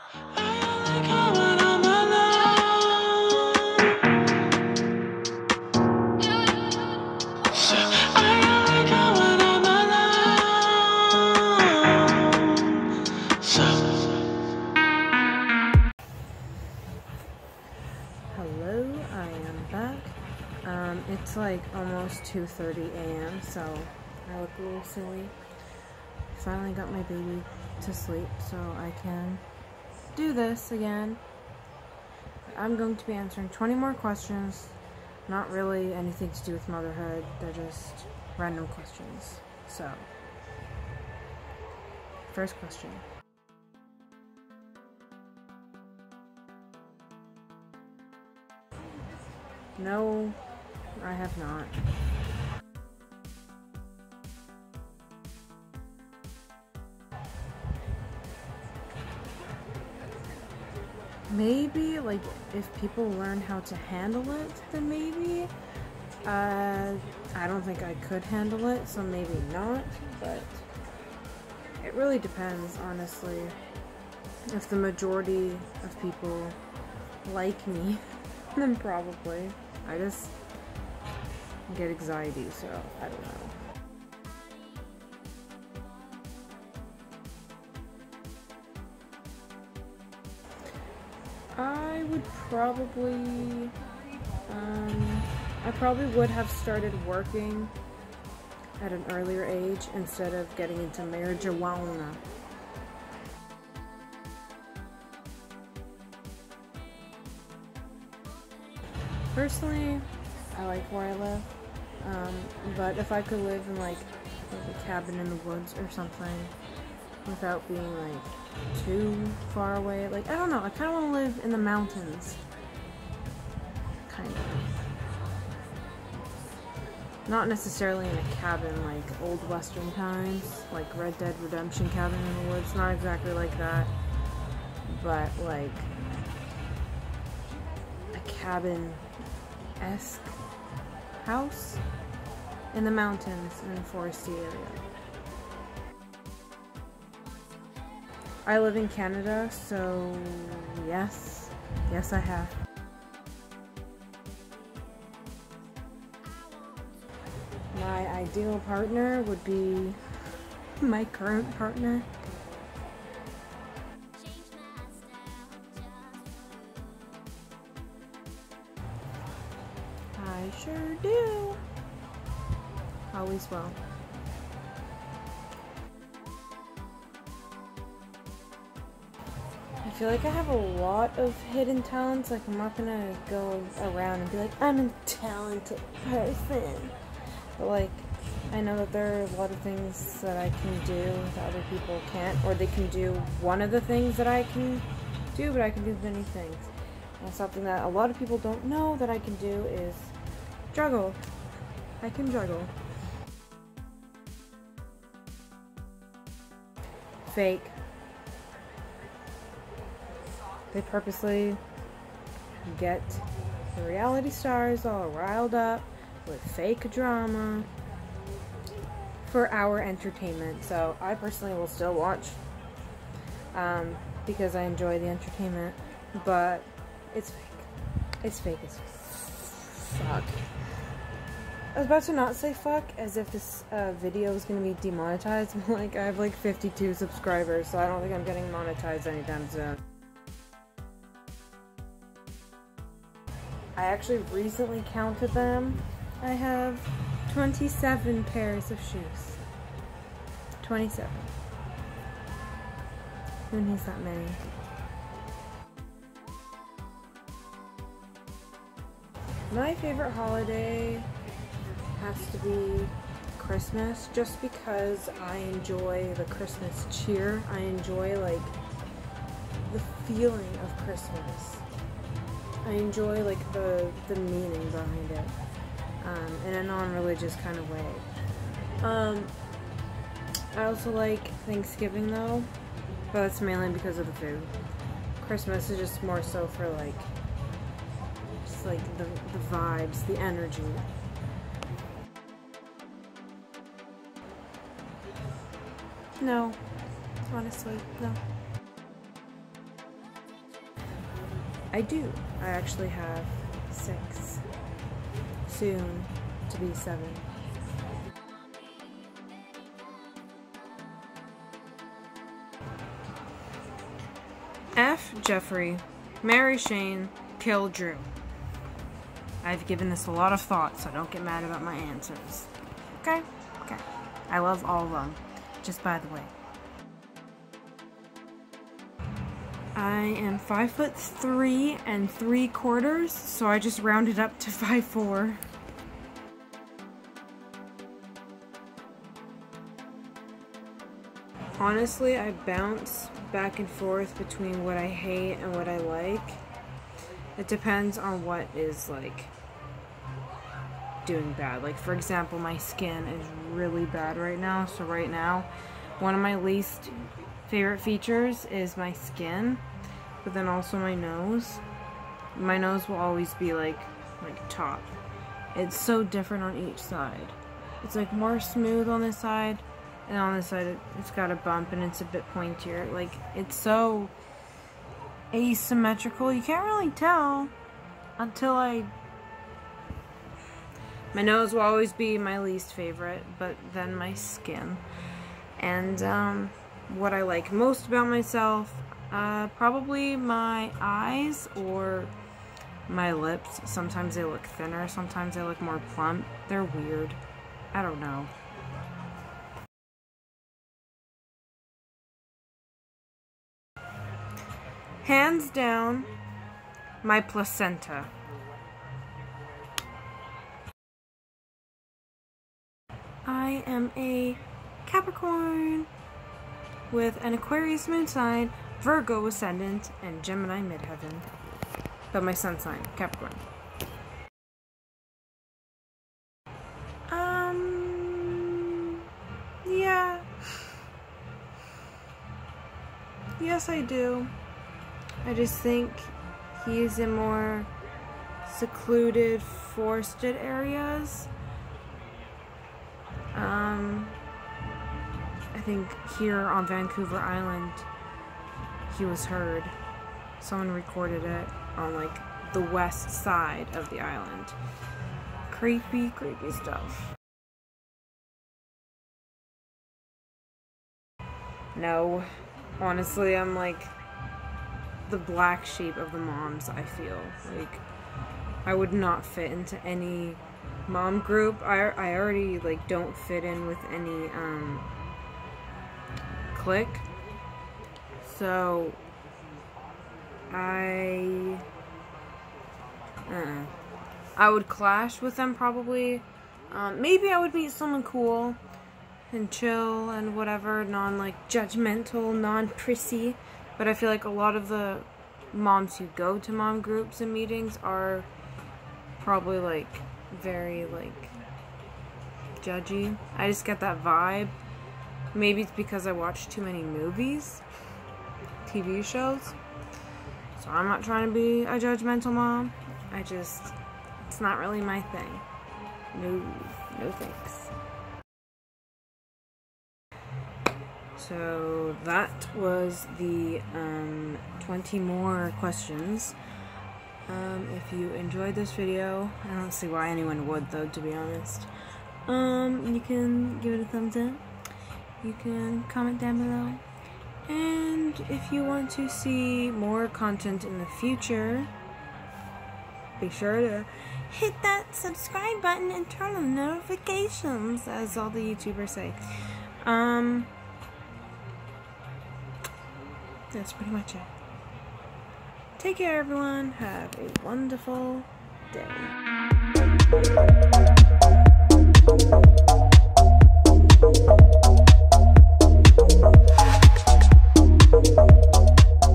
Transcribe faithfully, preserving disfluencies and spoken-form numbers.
Hello, I am back. Um, it's like almost two thirty a m so I look a little silly. Finally got my baby to sleep so I can do this again. I'm going to be answering twenty more questions. Not really anything to do with motherhood, they're just random questions. So, first question. No, I have not. Maybe, like, if people learn how to handle it, then maybe. Uh, I don't think I could handle it, so maybe not, but it really depends, honestly. If the majority of people like me, then probably. I just get anxiety, so I don't know. I would probably, um, I probably would have started working at an earlier age instead of getting into marijuana. Personally, I like where I live, um, but if I could live in like a cabin in the woods or something without being like too far away, like I don't know, I kind of want to live in the mountains, kind of. Not necessarily in a cabin like old western times, like Red Dead Redemption cabin in the woods, not exactly like that, but like a cabin esque house in the mountains in a foresty area. I live in Canada, so yes, yes I have. My ideal partner would be my current partner. I sure do. Always will. I feel like I have a lot of hidden talents. Like, I'm not gonna go around and be like, I'm a talented person. But like, I know that there are a lot of things that I can do that other people can't, or they can do one of the things that I can do, but I can do many things. And something that a lot of people don't know that I can do is juggle. I can juggle. Fake. They purposely get the reality stars all riled up with fake drama for our entertainment. So I personally will still watch um, because I enjoy the entertainment, but it's fake. It's fake as fuck. I was about to not say fuck as if this uh, video is going to be demonetized. Like, I have like fifty-two subscribers, so I don't think I'm getting monetized anytime soon. I actually recently counted them. I have twenty-seven pairs of shoes. twenty-seven. Who needs that many? My favorite holiday has to be Christmas, just because I enjoy the Christmas cheer. I enjoy like the feeling of Christmas. I enjoy like the the meaning behind it, um, in a non-religious kind of way. Um, I also like Thanksgiving though, but that's mainly because of the food. Christmas is just more so for like, just like the the vibes, the energy. No, honestly, no. I do. I actually have six. Soon to be seven. F. Jeffrey, marry Shane, kill Drew. I've given this a lot of thought, so don't get mad about my answers. Okay? Okay. I love all of them. Just by the way. I am five foot three and three quarters, so I just rounded up to five four. Honestly, I bounce back and forth between what I hate and what I like. It depends on what is like doing bad. Like for example, my skin is really bad right now. So right now, one of my least favorite features is my skin, but then also my nose. My nose will always be like like top. It's so different on each side. It's like more smooth on this side, and on this side it, it's got a bump and it's a bit pointier. Like it's so asymmetrical. You can't really tell until I... My nose will always be my least favorite, but then my skin. And um, what I like most about myself, uh, probably my eyes or my lips. Sometimes they look thinner, sometimes they look more plump. They're weird. I don't know. Hands down, my placenta. I am a Capricorn with an Aquarius moon sign, Virgo ascendant, and Gemini midheaven. But my sun sign, Capricorn. Um, yeah. Yes, I do. I just think he's in more secluded, forested areas. Um, I think here on Vancouver Island, he was heard. Someone recorded it on like the west side of the island. Creepy, creepy stuff. No, honestly, I'm like the black sheep of the moms, I feel. Like, I would not fit into any mom group. I, I already, like, don't fit in with any, um, clique. So, I, uh, I would clash with them probably. Um, maybe I would meet someone cool and chill and whatever, non, like, judgmental, non-prissy. But I feel like a lot of the moms who go to mom groups and meetings are probably, like, very, like, judgy. I just get that vibe. Maybe it's because I watch too many movies, T V shows. So I'm not trying to be a judgmental mom. I just, it's not really my thing. No, no thanks. So that was the um, twenty more questions. Um, if you enjoyed this video, I don't see why anyone would though, to be honest. Um, you can give it a thumbs up. You can comment down below. And if you want to see more content in the future, be sure to hit that subscribe button and turn on notifications, as all the YouTubers say. Um... That's pretty much it. Take care, everyone. Have a wonderful day.